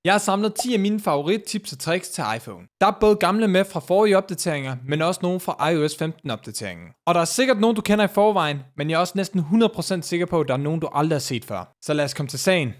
Jeg har samlet 10 af mine favorittips og tricks til iPhone. Der er både gamle med fra forrige opdateringer, men også nogle fra iOS 15 opdateringen. Og der er sikkert nogen du kender i forvejen, men jeg er også næsten 100% sikker på, at der er nogen du aldrig har set før. Så lad os komme til sagen.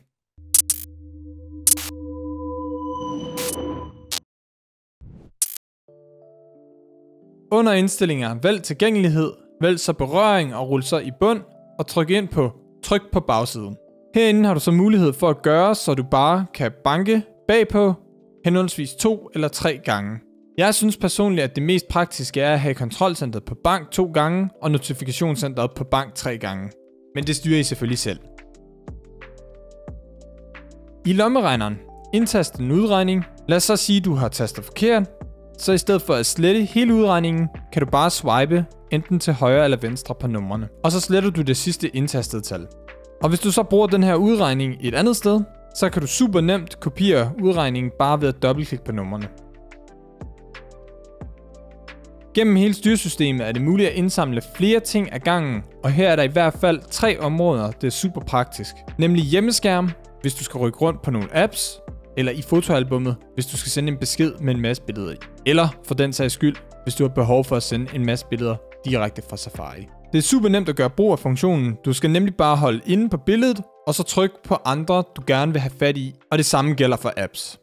Under indstillinger, vælg tilgængelighed, vælg så berøring og rul så i bund, og tryk på bagsiden. Herinde har du så mulighed for at gøre, så du bare kan banke bagpå, henholdsvis 2 eller 3 gange. Jeg synes personligt, at det mest praktiske er at have kontrolcentret på bank 2 gange, og notifikationscentret på bank 3 gange. Men det styrer I selvfølgelig selv. I lommeregneren, indtast en udregning. Lad os så sige, at du har tastet forkert. Så i stedet for at slette hele udregningen, kan du bare swipe enten til højre eller venstre på numrene. Og så sletter du det sidste indtastede tal. Og hvis du så bruger den her udregning et andet sted, så kan du super nemt kopiere udregningen bare ved at dobbeltklikke på numrene. Gennem hele styresystemet er det muligt at indsamle flere ting ad gangen, og her er der i hvert fald 3 områder, det er super praktisk. Nemlig hjemmeskærm, hvis du skal rykke rundt på nogle apps, eller i fotoalbummet, hvis du skal sende en besked med en masse billeder i. Eller for den sags skyld, hvis du har behov for at sende en masse billeder direkte fra Safari. Det er super nemt at gøre brug af funktionen. Du skal nemlig bare holde inde på billedet, og så trykke på andre, du gerne vil have fat i, og det samme gælder for apps.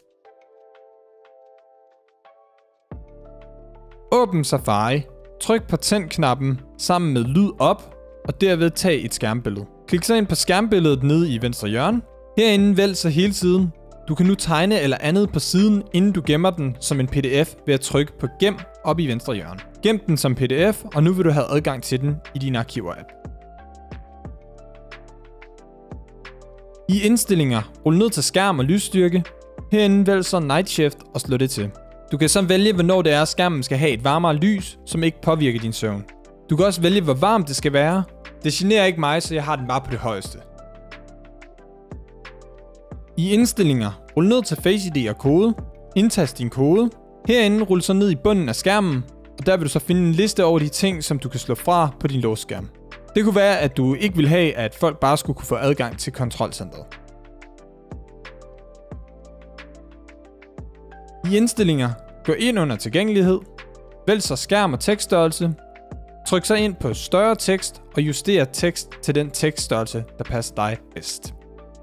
Åbn Safari, tryk på tænd-knappen sammen med lyd op, og derved tag et skærmbillede. Klik så ind på skærmbilledet nede i venstre hjørne. Herinde vælg så hele siden. Du kan nu tegne eller andet på siden, inden du gemmer den som en pdf ved at trykke på gem op i venstre hjørne. Gem den som pdf, og nu vil du have adgang til den i din arkiver-app. I indstillinger, rul ned til skærm og lysstyrke. Herinde vælg så Night Shift og slå det til. Du kan så vælge, hvornår det er, skærmen skal have et varmere lys, som ikke påvirker din søvn. Du kan også vælge, hvor varmt det skal være. Det generer ikke mig, så jeg har den bare på det højeste. I indstillinger, rul ned til Face ID og kode. Indtast din kode. Herinde rul så ned i bunden af skærmen, og der vil du så finde en liste over de ting, som du kan slå fra på din låsskærm. Det kunne være, at du ikke vil have, at folk bare skulle kunne få adgang til kontrolcentret. I indstillinger, gå ind under tilgængelighed. Vælg så skærm og tekststørrelse. Tryk så ind på større tekst og juster tekst til den tekststørrelse, der passer dig bedst.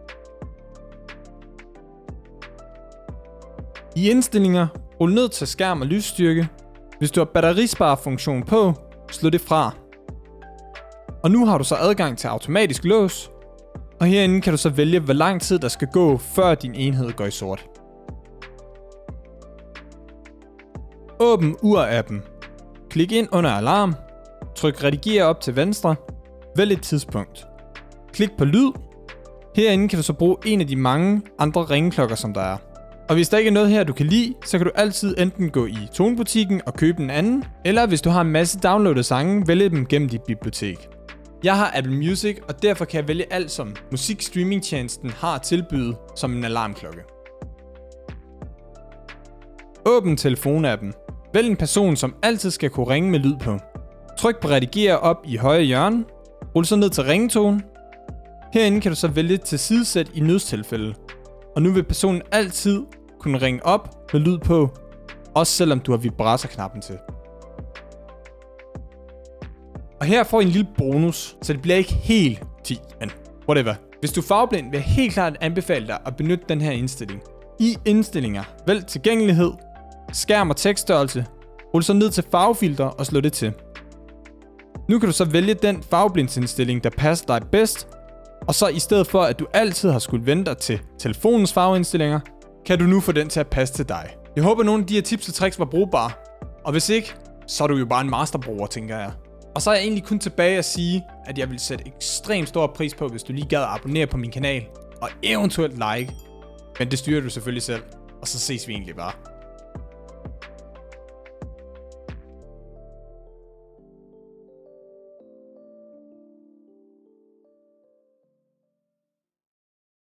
I indstillinger, rul ned til skærm og lysstyrke. Hvis du har batterisparefunktion på, slå det fra. Og nu har du så adgang til automatisk lås. Og herinde kan du så vælge, hvor lang tid der skal gå, før din enhed går i sort. Åbn ur-appen. Klik ind under alarm. Tryk redigere op til venstre. Vælg et tidspunkt. Klik på lyd. Herinde kan du så bruge en af de mange andre ringeklokker, som der er. Og hvis der ikke er noget her, du kan lide, så kan du altid enten gå i tonebutikken og købe en anden, eller hvis du har en masse downloadede sange, vælge dem gennem dit bibliotek. Jeg har Apple Music, og derfor kan jeg vælge alt, som musikstreamingtjenesten har at tilbyde som en alarmklokke. Åbn telefonappen. Vælg en person, som altid skal kunne ringe med lyd på. Tryk på redigere op i højre hjørne. Rul så ned til ringetone. Herinde kan du så vælge tilsidesæt i nødstilfælde. Og nu vil personen altid kunne ringe op med lyd på, også selvom du har vibratorknappen til. Og her får I en lille bonus, så det bliver ikke helt 10, men whatever. Hvis du er farveblind, vil jeg helt klart anbefale dig at benytte den her indstilling. I indstillinger, vælg tilgængelighed, skærm og tekststørrelse, rul så ned til farvefilter og slå det til. Nu kan du så vælge den farveblindsindstilling, der passer dig bedst, og så i stedet for, at du altid har skulle vente dig til telefonens farveindstillinger, kan du nu få den til at passe til dig. Jeg håber, at nogle af de her tips og tricks var brugbare. Og hvis ikke, så er du jo bare en masterbruger, tænker jeg. Og så er jeg egentlig kun tilbage at sige, at jeg vil sætte ekstremt stor pris på, hvis du lige gad at abonnere på min kanal, og eventuelt like. Men det styrer du selvfølgelig selv, og så ses vi egentlig bare.